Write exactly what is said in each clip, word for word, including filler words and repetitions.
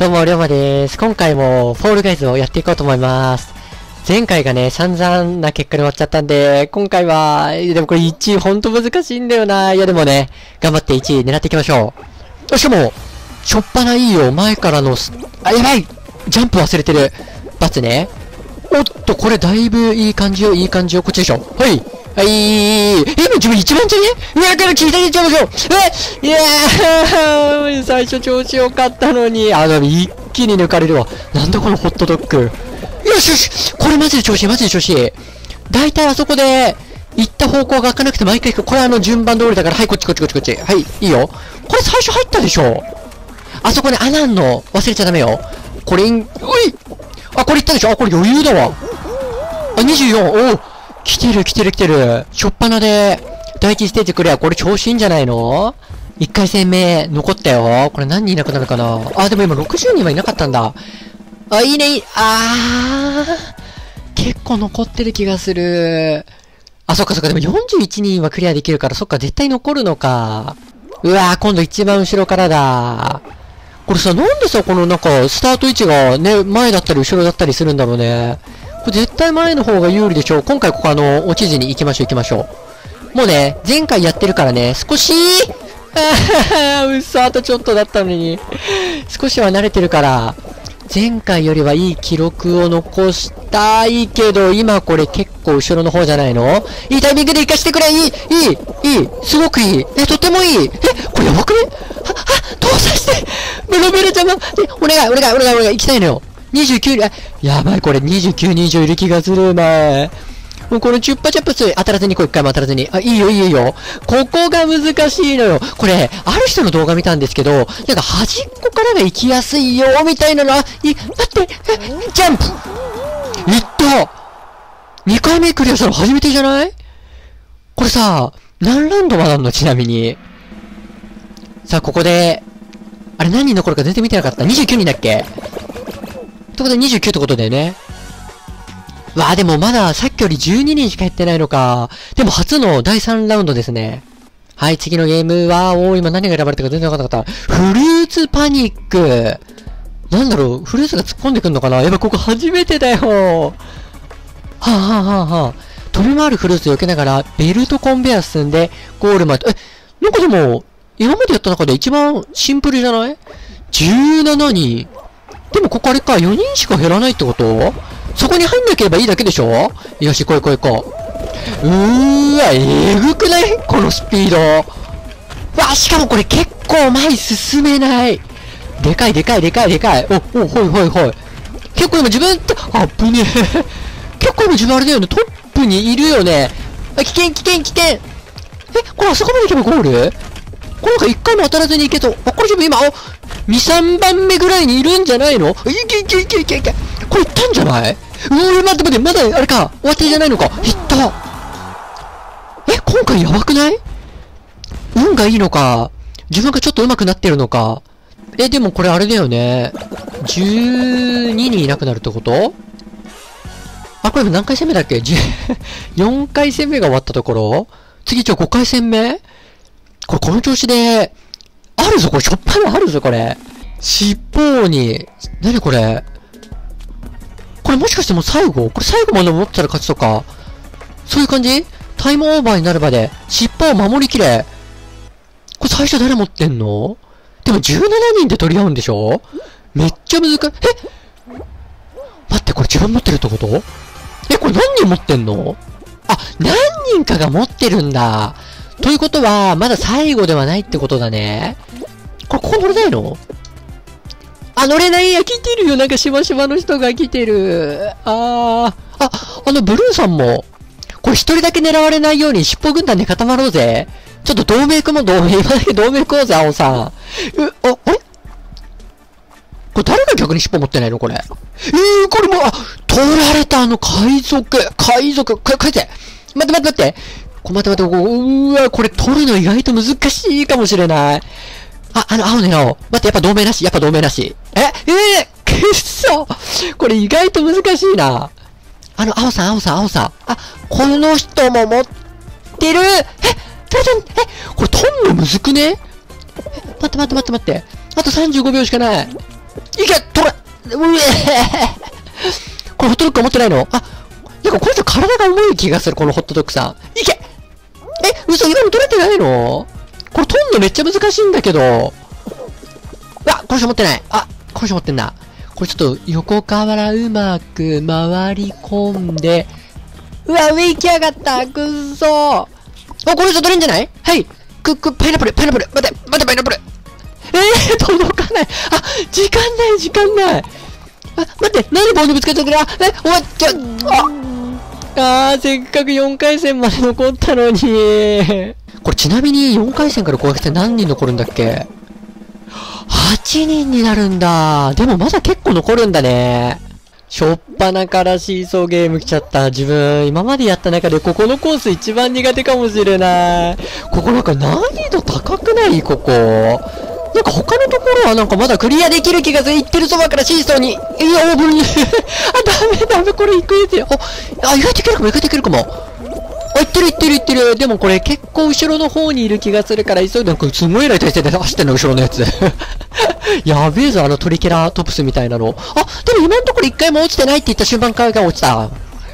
どうも、りょうまです。今回も、フォールガイズをやっていこうと思います。前回がね、散々な結果で終わっちゃったんで、今回は、でもこれいちいほんと難しいんだよな。いやでもね、頑張っていちい狙っていきましょう。しかも、しょっぱないいよ。前からのす、あ、やばいジャンプ忘れてる。バツね。おっと、これだいぶいい感じよ、いい感じよ。こっちでしょ。はい。はい。え、今自分一番じゃね上から聞いていっちゃいましょう。えいやー、最初調子良かったのに、あの、一気に抜かれるわ。なんだこのホットドッグ。よしよしこれマジで調子いい、マジで調子いい。だいたいあそこで、行った方向が開かなくて毎回行く。これあの順番通りだから、はい、こっちこっちこっちこっち。はい、いいよ。これ最初入ったでしょ。あそこね、穴あんの忘れちゃダメよ。これ、おいあ、これ行ったでしょ。あ、これ余裕だわ。あ、にじゅうよん。おう来てる来てる来てる。しょっぱなで、第一ステージクリア。これ調子いいんじゃないの？いっかい戦目、残ったよ。これ何人いなくなるかな。あ、でも今ろくじゅうにんはいなかったんだ。あ、いいね、いい。あー。結構残ってる気がする。あ、そっかそっか。でもよんじゅういちにんはクリアできるから、そっか、絶対残るのか。うわー、今度一番後ろからだ。これさ、なんでさ、このなんか、スタート位置がね、前だったり後ろだったりするんだろうね。これ絶対前の方が有利でしょう。今回ここあの、落ちずに行きましょう行きましょう。もうね、前回やってるからね、少しあはは、嘘、あとちょっとだったのに。少しは慣れてるから、前回よりはいい記録を残したいけど、今これ結構後ろの方じゃないの？いいタイミングで行かしてくれ。いい、いい、いい、すごくいい。え、とてもいい。え、これやばくね？は、は、搭載してベロベロ邪魔。え、お願い、お願い、お願い、お願い、行きたいのよ。にじゅうきゅう、あ、やばい、これにじゅうきゅうにん以上いる気がする、前。もうこのチュッパチャップス当たらずに、こう一回も当たらずに。あ、いいよ、いいよ、いいよ。ここが難しいのよ。これ、ある人の動画見たんですけど、なんか端っこからが行きやすいよ、みたいなのは、い、待って、ジャンプいったにかいめクリアしたの初めてじゃない？これさ、何ラウンドまであんの？ちなみに。さあ、ここで、あれ何人残るか全然見てなかった。にじゅうきゅうにんだっけ？ってことでにじゅうきゅうってことだよね。わあ、でもまださっきよりじゅうににんしかやってないのか。でも初のだいさんラウンドですね。はい、次のゲームは、おー、今何が選ばれたか全然わかんなかった。フルーツパニック。なんだろう、フルーツが突っ込んでくんのかな？やっぱここ初めてだよ。はぁ、はぁはぁはぁ。飛び回るフルーツを避けながら、ベルトコンベヤー進んで、ゴールまで。え、なんかでも、今までやった中で一番シンプルじゃない？ じゅうななにん。でもここあれか、よにんしか減らないってこと？そこに入んなければいいだけでしょ？よし、来い来い来い。うーわ、えぐくない？このスピード。わ、しかもこれ結構前進めない。でかいでかいでかいでかい。お、お、ほいほいほい。結構今自分って、あぶねえ。結構今自分あれだよね、トップにいるよね。あ、危険危険危険。え、これあそこまで行けばゴール？これなんか一回も当たらずに行けと。あ、これ自分今、あ、に、さんばんめぐらいにいるんじゃないの？いけいけいけいけいけ。これいったんじゃない？うー、待って待って、まだあれか、終わってじゃないのか。いった。え、今回やばくない？運がいいのか、自分がちょっと上手くなってるのか。え、でもこれあれだよね。じゅうににんいなくなるってこと？あ、これ何回戦目だっけ？ よん 回戦目が終わったところ？次、ちょ、ごかい戦目？これこの調子で、あるぞ、これ、しょっぱなあるぞ、これ。尻尾に、なにこれ。これもしかしてもう最後？これ最後まで持ってたら勝ちとか。そういう感じ？タイムオーバーになるまで、尻尾を守りきれ。これ最初誰持ってんの？でもじゅうななにんで取り合うんでしょ？めっちゃ難しい。え？待って、これ自分持ってるってこと？え、これ何人持ってんの？あ、何人かが持ってるんだ。ということは、まだ最後ではないってことだね。これ、ここ乗れないの？あ、乗れないや、来てるよ。なんかしばしばの人が来てる。あー。あ、あの、ブルーさんも。これ一人だけ狙われないように尻尾軍団で固まろうぜ。ちょっと同盟組も同盟、今だけ同盟組もうぜ、青さん。え、あ、あれこれ誰が逆に尻尾持ってないのこれ。えー、これもう、あ、取られたあの海賊。海賊。これ、これて。待って待って待って。こ待って待って、うーわ、これ取るの意外と難しいかもしれない。あ、あの、青ね、青。待って、やっぱ同盟なし、やっぱ同盟なし。ええー、くっそこれ意外と難しいな。あの、青さん、青さん、青さん。あ、この人も持ってる。え、取れた、え、これ取んのむずくね？え、待って待って待って待って。あとさんじゅうごびょうしかない。 いけ取れうえこれホットドッグ持ってないの？あ、なんかこの人体が重い気がする、このホットドッグさん。いけえ、嘘、今の取れてないの？これ取んのめっちゃ難しいんだけど。うわ、この人持ってない。あ、この人持ってんな。これちょっと横からうまく回り込んで、うわ、上行きやがった。くっそー。あ、この人取れんじゃない？はい。く、く、パイナップル、パイナップル。待て、待て、パイナップル。えー、届かない。あ、時間ない、時間ない。あ、待って、なんで棒にぶつかっちゃったな。え、終わっちゃう。あ、あー、せっかくよんかい戦まで残ったのに。これちなみによんかい戦からごかい戦何人残るんだっけ？ はち 人になるんだ。でもまだ結構残るんだね。しょっぱなからシーソーゲーム来ちゃった。自分、今までやった中でここのコース一番苦手かもしれない。ここなんか難易度高くない？ここ。なんか他のところはなんかまだクリアできる気がする。行ってるそばからシーソーに。いや、オーブンに。あ、ダメダメ、これ行くやつよ。あ、意外といけるかも、意外といけるかも。あ、行ってる行ってる行ってる。でもこれ結構後ろの方にいる気がするから急いで、なんかすごい偉い体勢で走ってんの、後ろのやつ。やべえぞ、あのトリケラトプスみたいなの。あ、でも今のところ一回も落ちてないって言った瞬間から落ちた。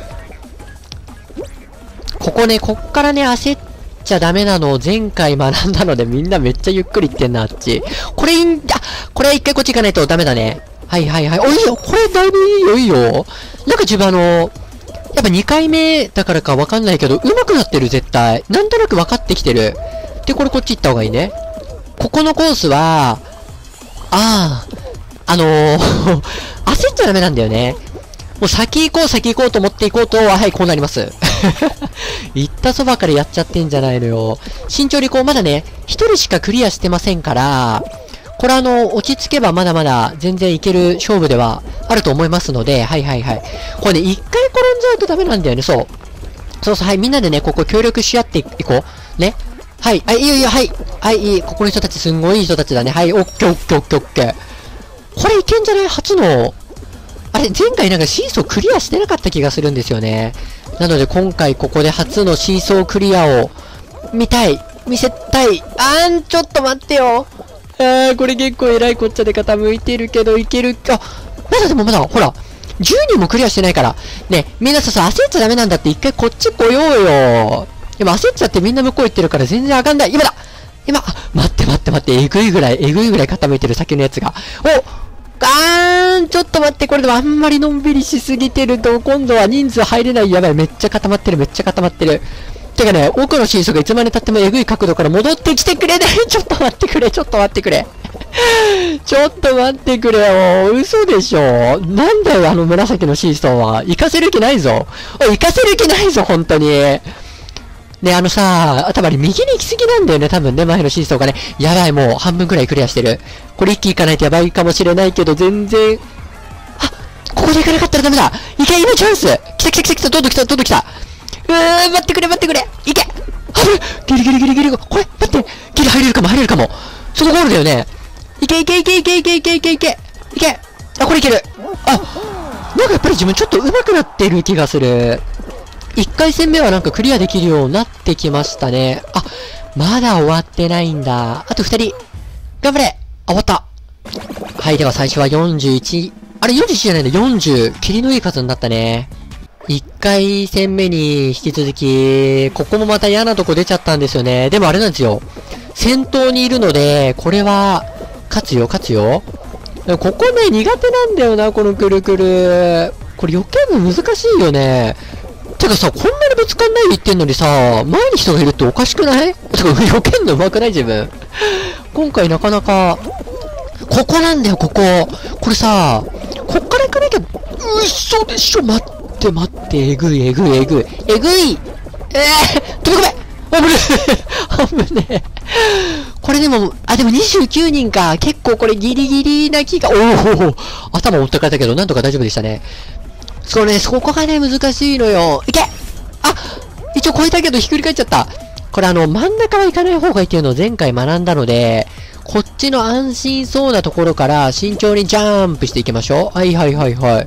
ここね、こっからね、焦っちゃダメなのを前回学んだのでみんなめっちゃゆっくり行ってんな、あっち。これいいんだ。これ一回こっち行かないとダメだね。はいはいはい。お、いいよ。これだいぶいいよ、いいよ。なんか自分あの、やっぱにかいめだからかわかんないけど、上手くなってる、絶対。なんとなく分かってきてる。で、これこっち行った方がいいね。ここのコースは、ああ、あのー、焦っちゃダメなんだよね。もう先行こう、先行こうと思っていこうと、はい、こうなります。行ったそばからやっちゃってんじゃないのよ。慎重にこう、まだね、一人しかクリアしてませんから、これあの、落ち着けばまだまだ全然いける勝負ではあると思いますので、はいはいはい。これね、一回転んじゃうとダメなんだよね、そう。そうそう、はい、みんなでね、ここ協力し合っていこう。ね。はい、はい、いいよいいよ、はい。はい、いい。ここの人たちすんごいいい人たちだね。はい、オッケーオッケーオッケーオッケー。これいけんじゃない？初の。あれ、前回なんかシーソークリアしてなかった気がするんですよね。なので今回ここで初のシーソークリアを見たい。見せたい。あーん、ちょっと待ってよ。あー、これ結構偉いこっちゃで傾いてるけどいけるか。まだでもまだ、ほら。じゅうにんもクリアしてないから。ね、みんなさ、さ、焦っちゃダメなんだって一回こっち来ようよ。でも焦っちゃってみんな向こう行ってるから全然あかんない。今だ今、待って待って待って、えぐいぐらい、えぐいぐらい傾いてる先のやつが。おあーん、ちょっと待って、これでもあんまりのんびりしすぎてると、今度は人数入れない。やばい、めっちゃ固まってる、めっちゃ固まってる。てかね、奥のシーソーがいつまで経ってもえぐい角度から戻ってきてくれない。ちょっと待ってくれ、ちょっと待ってくれ。ちょっと待ってくれよ。嘘でしょ。なんだよ、あの紫のシーソーは。行かせる気ないぞ。おい、行かせる気ないぞ、本当に。ね、あのさ、多分あれ右に行き過ぎなんだよね、多分ね、前のシーソーがね。やばい、もう半分くらいクリアしてる。これ一気行かないとやばいかもしれないけど、全然。あ、ここで行かなかったらダメだ。いけ、今チャンス。来た来た来た来た、どんどん来た、どんどん来た。うーん、待ってくれ、待ってくれ。いけ。あぶギリギリギリギリ。これ、待って。ギリ入れるかも、入れるかも。そのゴールだよね。いけいけいけいけいけいけいけいけ。いけ。あ、これいける。あ、なんかやっぱり自分ちょっと上手くなってる気がする。いっかい戦目はなんかクリアできるようになってきましたね。あ、まだ終わってないんだ。あとふたり。頑張れ。あ、終わった。はい、では最初はよんじゅういち。あれよんじゅういちじゃないんだ。よんじゅう。霧のいい数になったね。いっかい戦目に引き続き、ここもまた嫌なとこ出ちゃったんですよね。でもあれなんですよ。先頭にいるので、これは、勝つよ、勝つよ。ここね、苦手なんだよな、このくるくる。これ余計も難しいよね。てかさ、こんなにぶつかんないで言ってんのにさ、前に人がいるっておかしくない？てか、避けんの上手くない自分。今回なかなか、ここなんだよ、ここ。これさ、こっから行かなきゃ、嘘でしょ、待って待って、えぐい、えぐい、えぐい。えぐいえー、飛び込め危ねえ危ねえ。これでも、あ、でもにじゅうきゅうにんか。結構これギリギリな気が、おお頭持ってかれたけど、なんとか大丈夫でしたね。そうね、そこがね、難しいのよ。いけあ一応超えたけどひっくり返っちゃった。これあの、真ん中は行かない方がいいっていうのを前回学んだので、こっちの安心そうなところから慎重にジャンプしていきましょう。はいはいはいはい。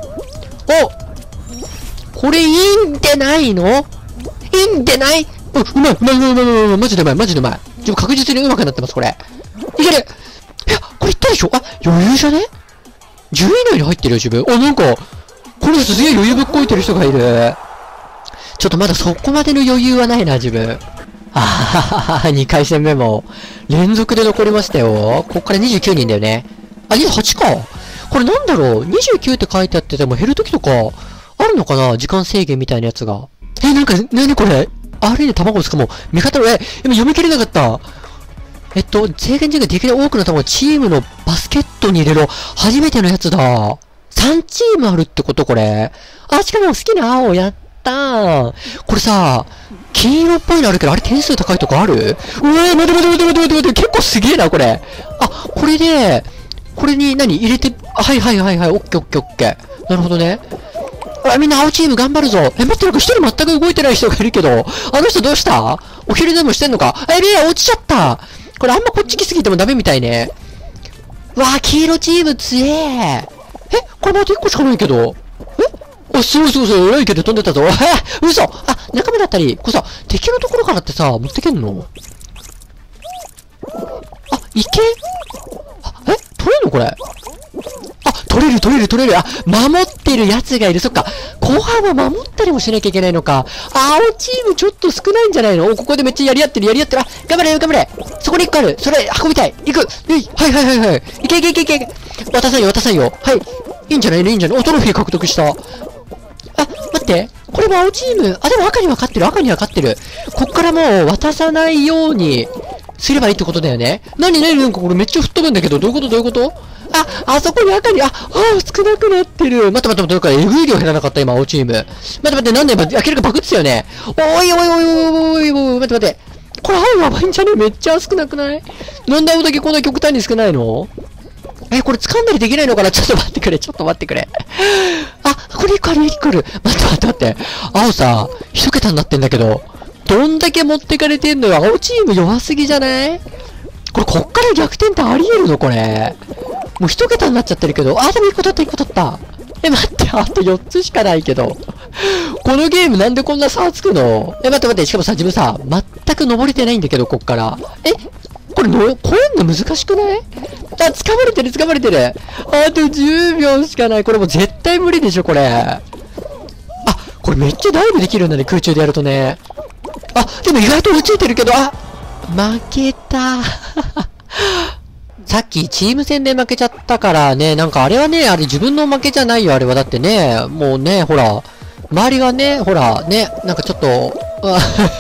おこれいいんでないのいいんでないうまいうまいうまいうまいうまいうまいマジでうまいマジでうまい。でも確実にうまくなってます、これ。いけるいや、これいったでしょあ、余裕じゃねじゅうい以内に入ってるよ、自分。あ、なんか、これすげえ余裕ぶっこいてる人がいる。ちょっとまだそこまでの余裕はないな、自分。あははは、にかい戦目も、連続で残りましたよ。こっからにじゅうきゅうにんだよね。あ、にじゅうはちか。これなんだろう ?にじゅうきゅう って書いてあってても減るときとか、あるのかな時間制限みたいなやつが。え、なんか、なにこれあれで卵ですかもう、味方の、え、今読み切れなかった。えっと、制限時間できる多くの卵をチームのバスケットに入れろ。初めてのやつだ。さんチームあるってことこれ。あ、しかも好きな青やったー。これさ、金色っぽいのあるけど、あれ点数高いとこある？うわー、待て待て待て待て待て待て、結構すげえな、これ。あ、これで、これに何入れて、はいはいはいはい、オッケーオッケーオッケー。なるほどね。あ、みんな青チーム頑張るぞ。え、待って、なんか一人全く動いてない人がいるけど、あの人どうした？お昼でもしてんのか？え、リア落ちちゃった。これあんまこっち来すぎてもダメみたいね。わー、黄色チーム強え。え、これまだいっこしかないけど。えあ、すごいすごいすごい。偉いけど飛んでたぞ。え嘘あ、仲間だったり、これさ、敵のところからってさ、持ってけんの？あ、いけあ、え取れんのこれ。あ、取れる取れる取れる。あ、守ってる奴がいる。そっか。後半は守ったりもしなきゃいけないのか。あ、青チームちょっと少ないんじゃないの？お、ここでめっちゃやり合ってるやり合ってる。あ、頑張れ頑張れ。そこにいっこある。それ、運びたい。行く。えい、はいはいはいはい。いけいけいけいけ。渡さんよ渡さんよ。はい。いいんじゃないいいんじゃないお、トロフィー獲得した。あ、待って。これも青チーム。あ、でも赤には勝ってる。赤には勝ってる。こっからもう渡さないようにすればいいってことだよね。なになになんかこれめっちゃ吹っ飛ぶんだけど、どういうことどういうことあ、あそこに赤に、あ、あ、少なくなってる。待って待って待って、どうかえぐい量減らなかった、今、青チーム。待って待って、なんで今、開けるかバグってたよね。おいおいおいおいおいおい、待って待って。これ青やばいんじゃねめっちゃ少なくない？なんで青だけこんな極端に少ないの？え、これ掴んだりできないのかな？ちょっと待ってくれ、ちょっと待ってくれ。あ、これいっこある、いっこある。待って待って待って。青さ、一桁になってんだけど、どんだけ持ってかれてんのよ。青チーム弱すぎじゃない？これ、こっから逆転ってあり得るのこれ。もう一桁になっちゃってるけど、あ、でもいっこ取った、いっこ取った。え、待って、あとよっつしかないけど。このゲームなんでこんな差つくの？え、待って待って、しかもさ、自分さ、全く登れてないんだけど、こっから。え、これの、越えんの難しくない？あ、掴まれてる、掴まれてる。あとじゅうびょうしかない。これもう絶対無理でしょ、これ。あ、これめっちゃダイブできるんだね、空中でやるとね。あ、でも意外と落ちてるけど、あ、負けた。さっきチーム戦で負けちゃったからね、なんかあれはね、あれ自分の負けじゃないよ、あれは。だってね、もうね、ほら、周りがね、ほら、ね、なんかちょっと、あ、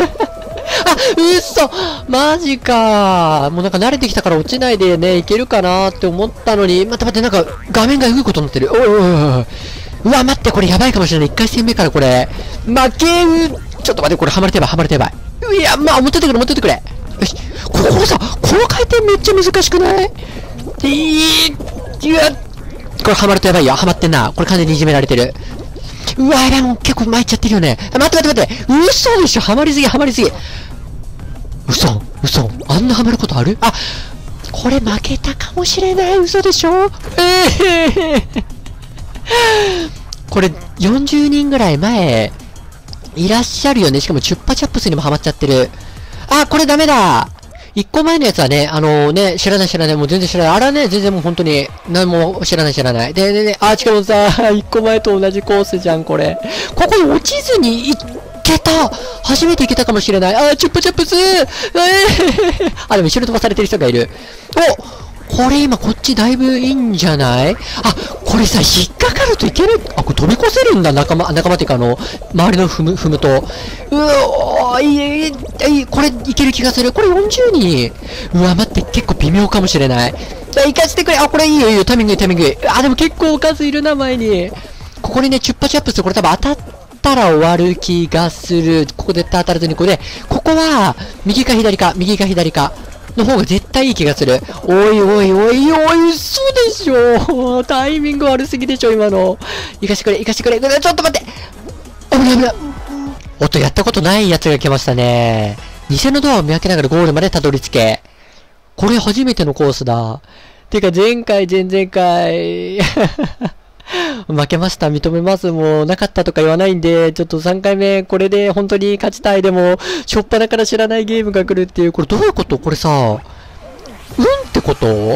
嘘マジかもうなんか慣れてきたから落ちないでね、いけるかなって思ったのに、待って待って、なんか画面が動くことになってる。おいおいおいおい。うわ、待って、これやばいかもしれない。いっかい戦目からこれ、負けう、ちょっと待って、これハマれてば、ハマれてば。いや、まあ、持ってってくれ、持ってってくれ。よし。これ、これさ、この回転めっちゃ難しくない？いー、いや、これハマるとやばいよ。ハマってんな。これ完全にいじめられてる。うわ、やばい、もう結構参っちゃってるよね。待って待って待って。嘘でしょ、ハマりすぎ、ハマりすぎ。嘘、嘘。あんなハマることある？あ、これ負けたかもしれない。嘘でしょ？ええー、これ、よんじゅうにんぐらい前、いらっしゃるよね。しかも、チュッパチャップスにもハマっちゃってる。あ、これダメだ。一個前のやつはね、あのー、ね、知らない知らない、もう全然知らない。あれはね、全然もう本当に、何も知らない知らない。で、で、ね、あ、しかもさ、一個前と同じコースじゃん、これ。ここに落ちずに行けた。初めて行けたかもしれない。あ、チュッパチャップスー、えー、あ、でも後ろ飛ばされてる人がいる。お、これ今こっちだいぶいいんじゃない？あ、これさ、引っかかるといける。あ、これ飛び越せるんだ、仲間、仲間っていうかあの、周りの踏む、踏むと。うおー、いい、いい、これいける気がする。これよんじゅうにん。うわ、待って、結構微妙かもしれない。行かしてくれ。あ、これいいよ、いいよ、タイミングいい、タイミングいい。あ、でも結構おかずいるな、前に。ここにね、チュッパチャップス、これ多分当たったら終わる気がする。ここで当たらずに、ここで、ここは、右か左か、右か左か。の方が絶対いい気がする。おいおいおいおい、嘘でしょ。タイミング悪すぎでしょ、今の。行かしてくれ、行かしてくれ。ちょっと待って。危ない危ない。おっと、やったことないやつが来ましたね。偽のドアを見分けながらゴールまでたどり着け。これ初めてのコースだ。てか、前回、前々回。負けました。認めます。もう、なかったとか言わないんで、ちょっとさんかいめ、これで本当に勝ちたい。でも、しょっぱなから知らないゲームが来るっていう、これどういうこと？これさ、うんってこと？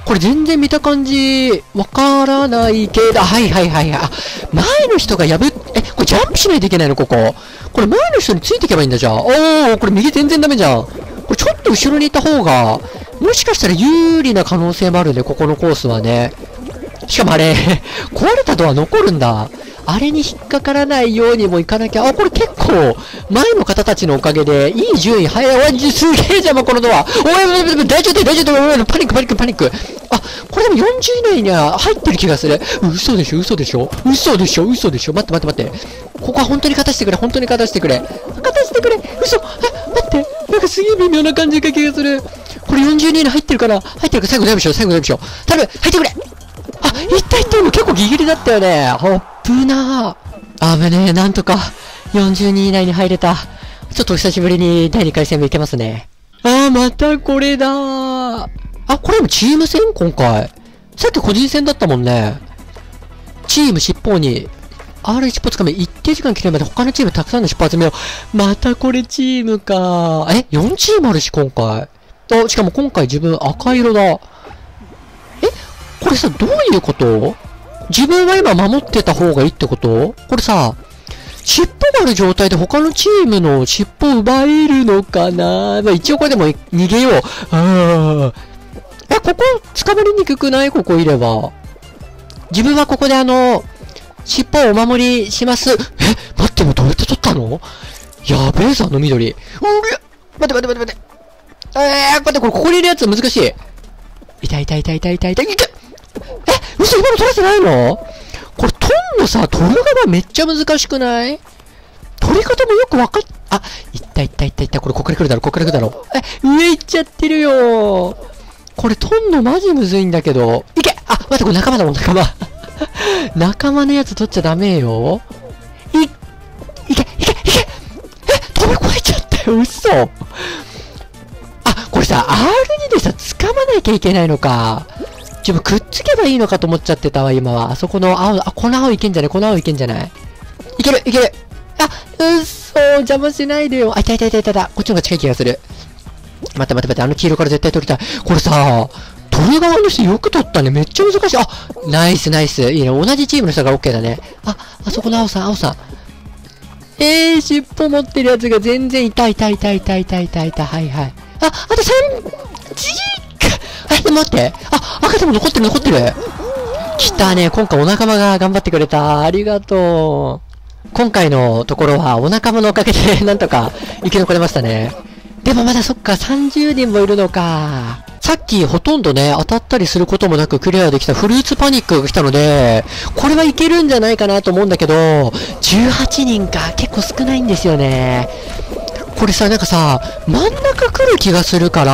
これ全然見た感じ、わからないけど、はいはいはいはい。あ、前の人が破っ、え、これジャンプしないといけないのここ。これ前の人についていけばいいんだじゃあ。おー、これ右全然ダメじゃん。これちょっと後ろにいた方が、もしかしたら有利な可能性もあるね、ここのコースはね。しかもあれ、壊れたドア残るんだ。あれに引っかからないようにもいかなきゃ。あ、これ結構、前の方たちのおかげで、いい順位、はい、おい、すげえ邪魔、このドア。おい、おい、おい、大丈夫だ、大丈夫だ、パニック、パニック、パニック。あ、これでもよんじゅう以内には入ってる気がする。嘘でしょ、嘘でしょ、嘘でしょ、嘘でしょ。待って待って待って。ここは本当に勝たせてくれ、本当に勝たせてくれ。勝たせてくれ、嘘。あ、待って。なんかすげえ微妙な感じが気がする。これよんじゅうに以内入ってるかな、入ってるか、最後ダイブしよう、最後ダイブしよう。頼む、入ってくれ。あ、いったいった、今結構ギリギリだったよね。ほっぷなー。あぶねえ、なんとか、よんじゅうに以内に入れた。ちょっと久しぶりにだいにかい戦もいけますね。あー、またこれだー。あ、これもチーム戦今回。さっき個人戦だったもんね。チーム尻尾に、アールワン 尻尾つかめ、一定時間切れるまで他のチームたくさんの尻尾集めよう。またこれチームかー。え ?よん チームあるし、今回。あ、しかも今回自分赤色だ。えこれさ、どういうこと？自分は今守ってた方がいいってこと？これさ、尻尾がある状態で他のチームの尻尾を奪えるのかな？まあ、一応これでも逃げよう。あえ、ここ捕まりにくくない？ここいれば。自分はここであの、尻尾をお守りします。え、待って、もうどうやって取ったの？やべえぞ、あの緑。うりゃ待って待って待って待って。えー、待って、これここにいるやつ難しい。痛い痛い痛い痛い痛い痛い痛い。え、嘘、今の取れてないの？これ、取んのさ、取る側めっちゃ難しくない？取り方もよくわかっ、あ、いったいったいったいった、これここから来るだろ、ここから来るだろ。え、上行っちゃってるよ。これ取んのマジむずいんだけど。いけ！あ、待って、これ仲間だもん、仲間。仲間のやつ取っちゃダメよ。い、いけ、いけ、いけ！え、飛び越えちゃったよ、嘘。あ、これさ、アールに でさ、掴まなきゃいけないのか。自分くっつけばいいのかと思っちゃってたわ、今は。あそこの青、あ、この青いけんじゃない？この青いけんじゃない？いける、いける。あ、うっそー、邪魔しないでよ。あ、いたいたいたいたいた。こっちの方が近い気がする。待って待って待って、あの黄色から絶対取りたい。これさ、取る側の人よく取ったね。めっちゃ難しい。あ、ナイスナイス。いいね。同じチームの人が OK だね。あ、あそこの青さん、青さん。えー、尻尾持ってるやつが全然痛い痛い痛い痛い痛い痛い痛い。はいはい。あ、あとさん、じーっえ、待って。あ、赤でも残ってる残ってる。来たね。今回お仲間が頑張ってくれた。ありがとう。今回のところはお仲間のおかげでなんとか生き残れましたね。でもまだそっか、さんじゅうにんもいるのか。さっきほとんどね、当たったりすることもなくクリアできたフルーツパニックが来たので、これはいけるんじゃないかなと思うんだけど、じゅうはちにんか、結構少ないんですよね。これさ、なんかさ、真ん中来る気がするから、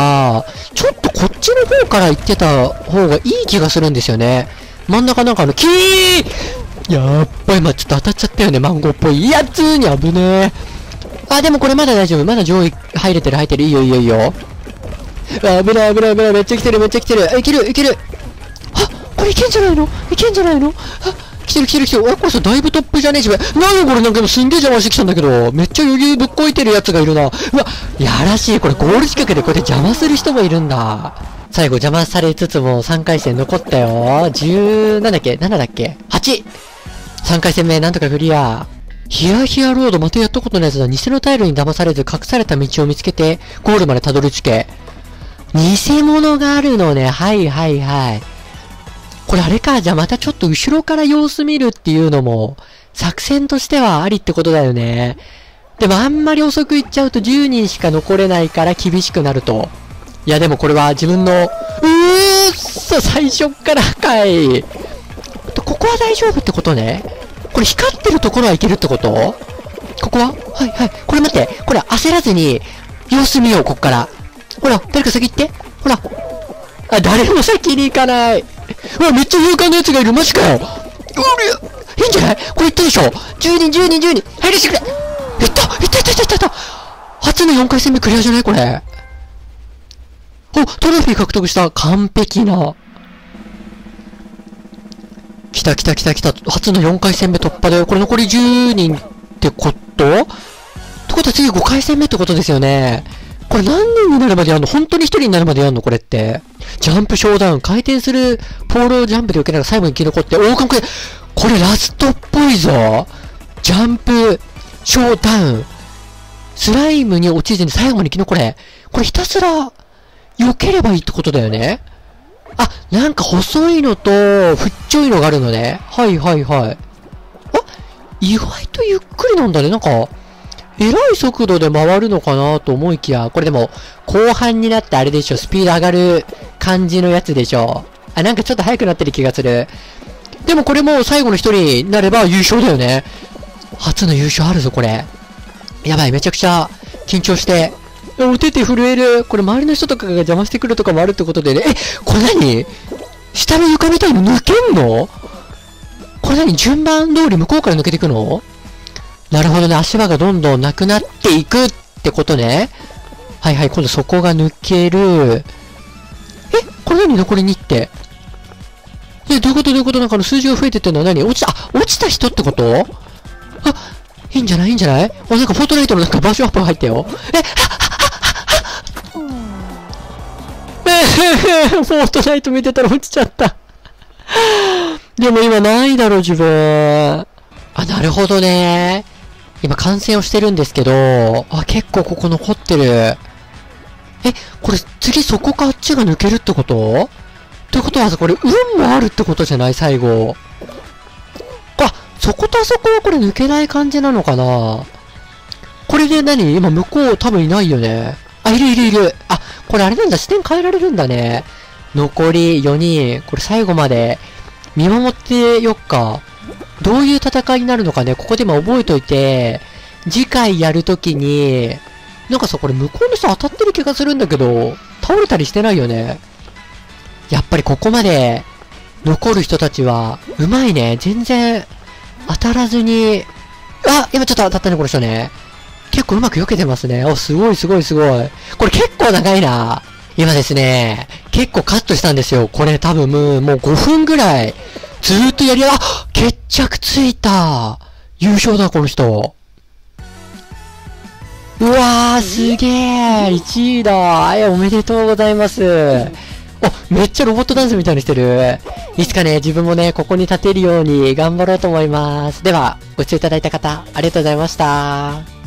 ちょっとこっちの方から行ってた方がいい気がするんですよね。真ん中なんかあの、キーやっぱり、ま、ちょっと当たっちゃったよね、マンゴーっぽいやつに危ねえ。あ、でもこれまだ大丈夫。まだ上位入れてる、入ってる。いいよ、いいよ、いいよ。あ、危ない、危ない、危ない。めっちゃ来てる、めっちゃ来てる。いける、いける。あ、これいけんじゃないの？いけんじゃないの？あ、来てる、来てる、来てる。あ、これさ、だいぶトップじゃねえし。なんこれなんかもうすんげえ邪魔してきたんだけど、めっちゃ余裕ぶっこいてるやつがいるな。うわ、やらしい。これゴール近くでこうやって邪魔する人もいるんだ。最後邪魔されつつもさんかい戦残ったよ。じゅう、なんだっけ ?なな だっけ ?はち! さんかい戦目なんとかクリア。ヒヤヒヤロードまたやったことないやつだ。偽のタイルに騙されず隠された道を見つけてゴールまでたどり着け。偽物があるのね。はいはいはい。これあれか。じゃあまたちょっと後ろから様子見るっていうのも作戦としてはありってことだよね。でもあんまり遅く行っちゃうとじゅうにんしか残れないから厳しくなると。いやでもこれは自分の、うーっそ、最初っからかい。ここは大丈夫ってことね。これ光ってるところはいけるってこと？ここははいはい。これ待って。これ焦らずに様子見よう、こっから。ほら、誰か先行って。ほら。あ、誰も先に行かない。うわ、めっちゃ勇敢なやつがいる。マジかよ。うりゃ、いいんじゃない？これ行ったでしょ。じゅうにん、じゅうにん、じゅうにん。入らせてくれ。いった、いったいったいったいったいった。初のよんかい戦目クリアじゃないこれ。お、トロフィー獲得した。完璧な。来た来た来た来た。初のよんかい戦目突破だよ。これ残りじゅうにんってことってことは次ごかい戦目ってことですよね。これ何人になるまでやんの？本当にひとりになるまでやんのこれって。 ジャンプショーダウン。回転するポールをジャンプで受けながら最後に生き残って、おお、これ、これラストっぽいぞ。ジャンプショーダウン。スライムに落ちずに最後まで生き残れ。これひたすら避ければいいってことだよね。あ、なんか細いのと、ふっちょいのがあるのね。はいはいはい。あ、意外とゆっくりなんだね。なんか、えらい速度で回るのかなと思いきや、これでも、後半になってあれでしょ、スピード上がる感じのやつでしょ。あ、なんかちょっと速くなってる気がする。でもこれも最後の一人になれば優勝だよね。初の優勝あるぞ、これ。やばい、めちゃくちゃ緊張して。お手手震える。これ周りの人とかが邪魔してくるとかもあるってことでね。え、これ何下の床みたいの抜けんの？これ何順番通り向こうから抜けていくの？なるほどね。足場がどんどんなくなっていくってことね。はいはい。今度そこが抜ける。え、これ何残りにって。え、どういうことどういうことなんかの数字が増えてってのは何落ちた、あ、落ちた人ってこと？あ、いいんじゃないいいんじゃない？あ、なんかフォートナイトのなんかバージョンアップが入ったよ。え、フォートナイト見てたら落ちちゃった。でも今ないだろ、自分。あ、なるほどね。今観戦をしてるんですけど、あ、結構ここ残ってる。え、これ次そこかあっちが抜けるってこと？ってことはさ、これ運もあるってことじゃない？最後。あ、そことあそこはこれ抜けない感じなのかな？これで何？今向こう多分いないよね。あ、いるいるいる。あ、これあれなんだ。視点変えられるんだね。残りよにん。これ最後まで見守ってよっか。どういう戦いになるのかね。ここで今覚えといて、次回やるときに、なんかさ、これ向こうの人当たってる気がするんだけど、倒れたりしてないよね。やっぱりここまで残る人たちは、うまいね。全然当たらずに、あ、今ちょっと当たったね、この人ね。結構うまく避けてますね。お、すごいすごいすごい。これ結構長いな。今ですね、結構カットしたんですよ。これ多分もうごふんぐらい、ずーっとやり、あ、決着ついた。優勝だ、この人。うわー、すげー。いちいだ。え、おめでとうございます。お、めっちゃロボットダンスみたいにしてる。いつかね、自分もね、ここに立てるように頑張ろうと思います。では、ご視聴いただいた方、ありがとうございました。